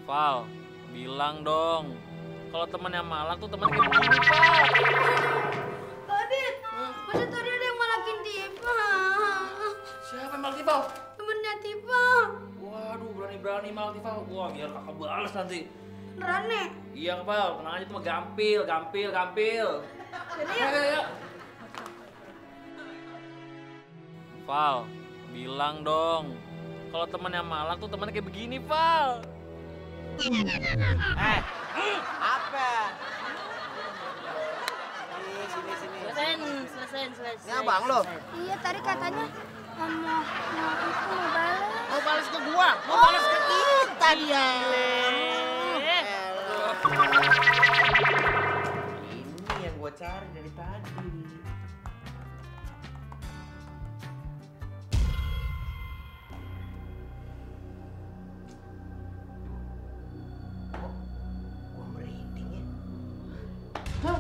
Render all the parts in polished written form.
Val, bilang dong. Kalau temannya malak tuh teman kayak begini, Val. Adit, masa tadi ada yang malakin Tifa? Siapa yang malak Val? Temennya Tifa. Waduh, berani-berani malak Val. Wah, biar kakak balas nanti. Beneran nih? Iya, Val. Tenang aja, itu mah gampil. Jadi ya. Val, bilang dong. Kalau temannya malak tuh temannya kayak begini, Val. Apa? Sini. Selesai. Ini abang lo? Iya, tadi katanya mau balas. Mau balas ke gua? Mau balas ke kita dia. Ini yang gua cari dari tadi. Gua merinding ya. Hah?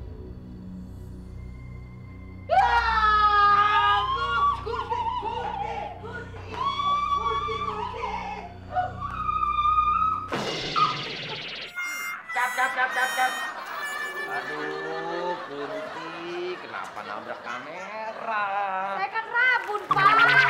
Cap. Aduh, Kunti, kenapa nabrak kamera? Saya kan rabun, Pak.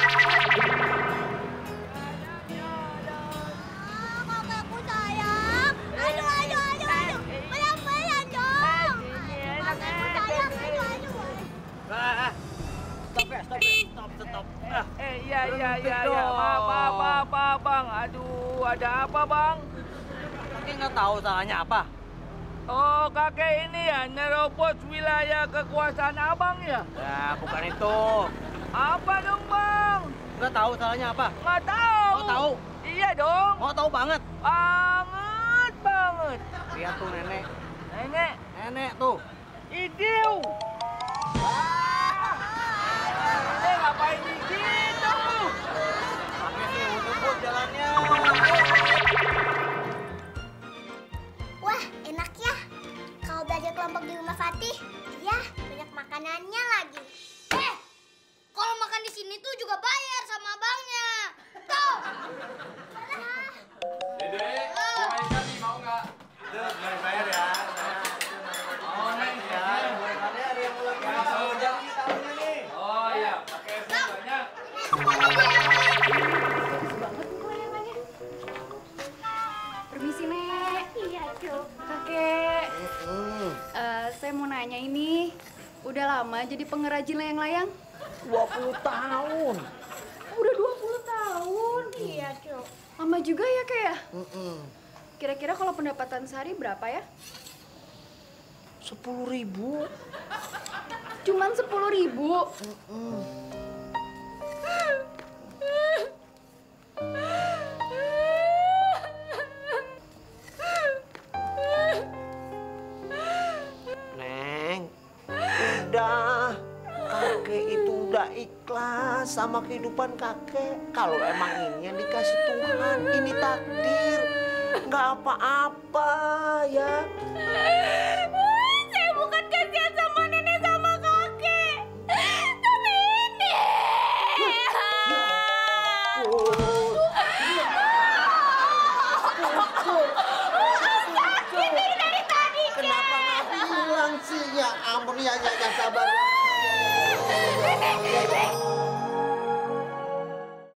Kakakku sayang. Aduh. Pelan-pelan dong. Kakakku sayang. Aduh. Stop. Iya. Maaf, Bang. Aduh, ada apa, Bang? Kakek nggak tahu salahnya apa? Oh, kakek ini ya nerobos wilayah kekuasaan abang ya? Ya, bukan itu. Apa dong, Bang? Nggak tahu salahnya apa? Nggak tahu. Mau tahu? Iya dong. Mau tahu banget? Banget. Lihat tuh nenek. Nenek Tuh. Idiu. Ngapain di situ? Kakek sih ngebut jalannya. Wah, enak ya. Kalau belajar kelompok di rumah Fatih, iya, banyak makanannya lagi. Kalau makan di sini tuh juga bayar sama abangnya. Tuh. Dede, cobain kami, mau nggak? Tuh, bayar ya. Oh, neng ya. Gorengannya ada yang ulang tahun nih. Oh iya, pakai es banyak. Permisi, Nek. Iya, Cuk. Kakek. Saya mau nanya ini, udah lama jadi pengrajin layang-layang? 20 tahun. Udah 20 tahun? Iya, Cuk. Lama juga ya, Kak ya? Kira-kira kalau pendapatan sehari berapa ya? 10.000. Cuman 10.000? Neng, udah. Kakek itu udah ikhlas sama kehidupan kakek. Kalau emang ini yang dikasih Tuhan, ini takdir. Nggak apa-apa ya. Saya bukan kasihan sama nenek sama kakek. Tapi ini. Sakit dari tadi. Kenapa nggak bilang sih? Ya ampun, ya sabar.